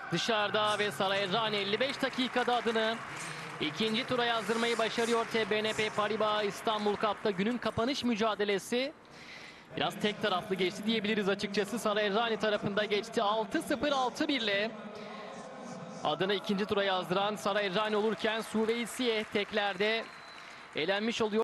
dışarıda ve Sarayerjane 55 dakikada adını ikinci tura yazdırmayı başarıyor. BNP Paribas İstanbul Cup'ta günün kapanış mücadelesi biraz tek taraflı geçti diyebiliriz açıkçası. Sarayerjane tarafında geçti 6-0 6-1 ile adını ikinci tura yazdıran Sarayerjane olurken Suveysiye teklerde elenmiş oluyor.